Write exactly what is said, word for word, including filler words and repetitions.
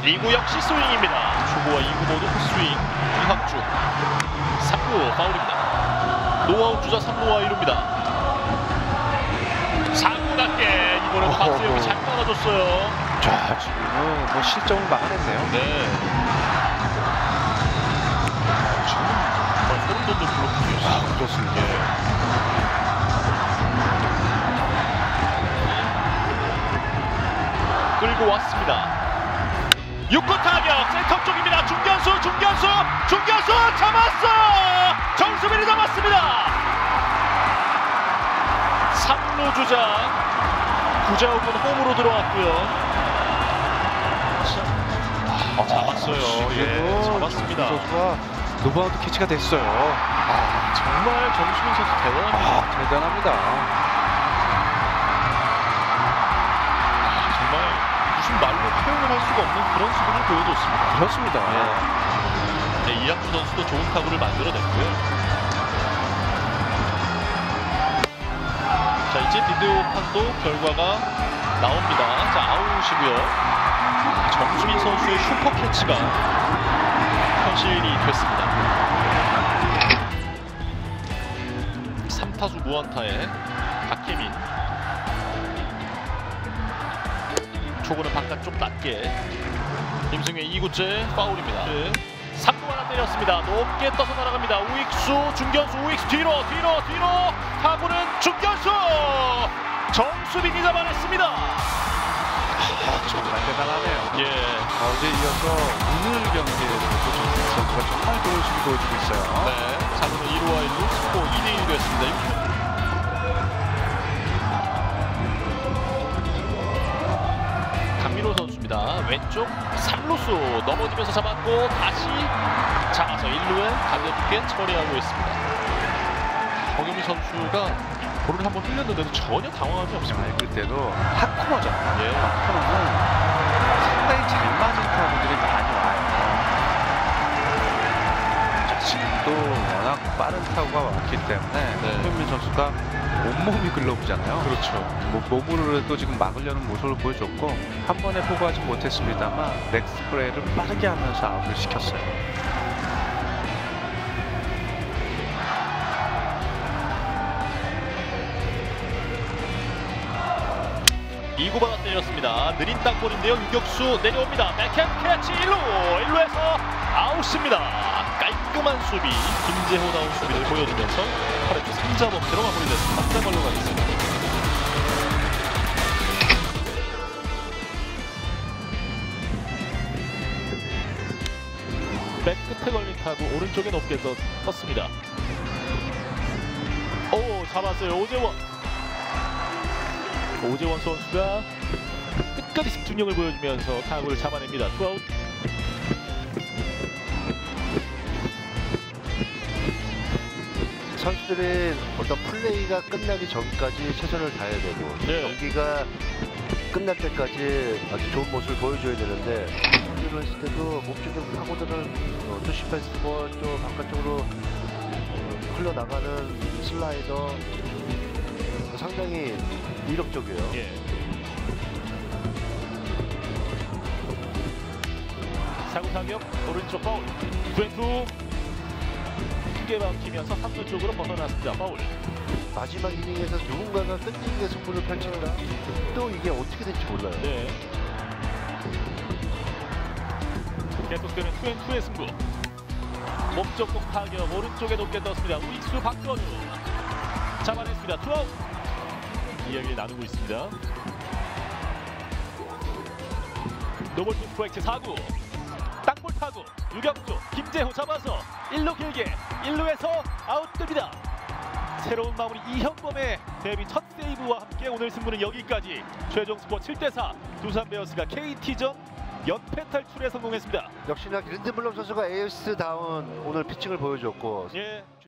이 구 역시 스윙입니다. 초구와 이 구 모두 헛스윙. 이학주 삼 구 파울입니다. 노아웃 주자 삼 루와 일 루입니다. 사 구 낮게 이번엔 박수영이 잘 막아줬어요. 자, 지금은 뭐 실점을 막아냈네요. 네. 지금 정말 소름 돋는 블로킹이었어요. 아, 그렇습니다. 끌고 왔습니다. 육 구 타격 센터 쪽입니다. 중견수 중견수 중견수 잡았어. 정수빈이 잡았습니다. 삼 루 주자 구자욱은 홈으로 들어왔고요. 아, 잡았어요. 예, 잡았습니다. 선수가 노바운드 캐치가 됐어요. 아, 정말 정수빈 선수 대단합니다. 아, 대단합니다. 정말 무슨 말로 표현을 할 수가 없는 그런 수비를 보여줬습니다. 그렇습니다. 네. 네, 이학주 선수도 좋은 타구를 만들어냈고요. 자, 이제 비디오 판도 결과가 나옵니다. 자, 아웃이고요. 정수빈 선수의 슈퍼 캐치가 현실이 됐습니다. 삼 타수 무안타에 박혜민. 초구는 바깥쪽 낮게. 김승우의 이 구째 파울입니다. 네. 삼 구 하나 때렸습니다. 높게 떠서 날아갑니다. 우익수, 중견수, 우익수 뒤로, 뒤로, 뒤로. 타구는 중견수. 정수빈이 잡아냈습니다. 아, 정말 대단하네요. 예. 어제 이어서 오늘 경기에서도 정수빈 선수가 정말 좋은 수비 보여주고 있어요. 네. 자루는 일 루와 일 루, 스코어 이 대 일 됐습니다. 강민호 선수입니다. 왼쪽 삼 루수 넘어지면서 잡았고 다시 잡아서 일 루에 가볍게 처리하고 있습니다. 허경민 선수가 볼을 한번 흘렸는데도 전혀 당황함이 없습니다. 아, 그때도 핫코너잖아요. 예. 핫코너는 상당히 잘 맞은 타구들이 많이 와요. 자, 지금도 워낙 빠른 타구가 많기 때문에 네. 허경민 선수가 온몸이 글러브잖아요. 그렇죠. 뭐 몸으로라도 지금 막으려는 모습을 보여줬고 한 번에 포구하지 못했습니다만 넥스 플레이를 빠르게 하면서 아웃을 시켰어요. 이 구 받아 때렸습니다. 느린 땅볼인데요. 유격수 내려옵니다. 백핸드 캐치 일 루. 일 루에서 아웃입니다. 깔끔한 수비. 김재호 나온 수비를 보여주면서 팔 회 초 삼 자 범퇴로 마무리됐습니다. 한 점 걸로 가겠습니다. 백 끝에 걸린 타구 오른쪽에 높게 떴, 떴습니다. 오, 잡았어요. 오재원. 오재원 선수가 끝까지 집중력을 보여주면서 타구를 잡아냅니다. 투아웃. 선수들은 어떤 플레이가 끝나기 전까지 최선을 다해야 되고 네. 경기가 끝날 때까지 아주 좋은 모습을 보여줘야 되는데 경기를 했을 때도 몸쪽에 파고드는 어, 투시 패스트볼 또 바깥쪽으로 어, 흘러나가는 슬라이더 어, 상당히 위력적이에요. 예. 사구 타격 오른쪽 파울. 투앤투 크게 막히면서 삼 루 쪽으로 벗어났습니다. 파울. 마지막 이닝에서 누군가가 끈질기게 승부를 펼친다. 또 이게 어떻게 될지 몰라요. 네. 계속되는 투앤투의 승부. 목적공 타격 오른쪽에 높게 떴습니다. 우익수 박건우 잡아냈습니다. 투아웃. 이야기를 나누고 있습니다. 노볼 투 스트라이크 사 구. 땅볼 타구 유격수 김재호 잡아서 일 루 길게 일 루에서 아웃됩니다. 새로운 마무리 이형범의 데뷔 첫 세이브와 함께 오늘 승부는 여기까지. 최종 스코어 칠 대 사. 두산 베어스가 케이티전 연패 탈출에 성공했습니다. 역시나 린드블럼 선수가 에이스다운 오늘 피칭을 보여줬고 예.